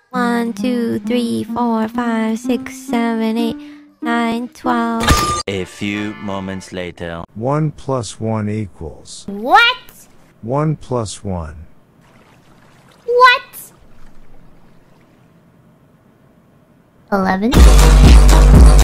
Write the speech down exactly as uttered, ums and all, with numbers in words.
One, two, three, four, five, six, seven, eight, nine, twelve. A few moments later. One plus one equals. What? One plus one. What? Eleven?